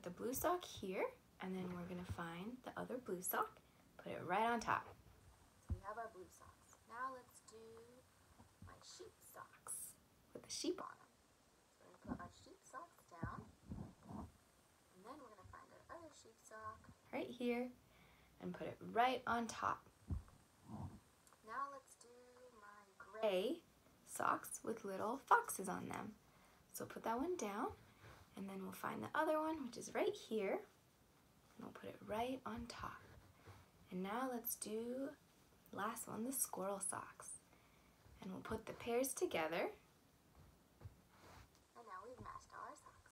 put the blue sock here, and then we're gonna find the other blue sock, put it right on top. So we have our blue socks. Now let's do my sheep socks with the sheep on them. So we're gonna put our sheep socks down, and then we're gonna find our other sheep sock right here and put it right on top. Now let's do my gray socks with little foxes on them. So put that one down, and then we'll find the other one, which is right here, and we'll put it right on top. And now let's do last one, the squirrel socks. And we'll put the pairs together